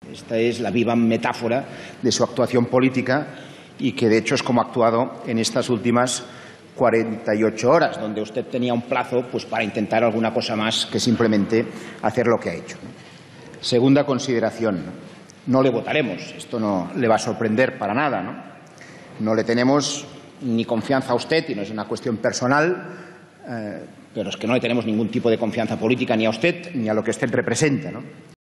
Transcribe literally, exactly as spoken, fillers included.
Esta es la viva metáfora de su actuación política y que, de hecho, es como ha actuado en estas últimas cuarenta y ocho horas, donde usted tenía un plazo pues, para intentar alguna cosa más que simplemente hacer lo que ha hecho. Segunda consideración, no le votaremos. Esto no le va a sorprender para nada, ¿no? No le tenemos ni confianza a usted, y no es una cuestión personal, eh, pero es que no le tenemos ningún tipo de confianza política ni a usted ni a lo que usted representa, ¿no?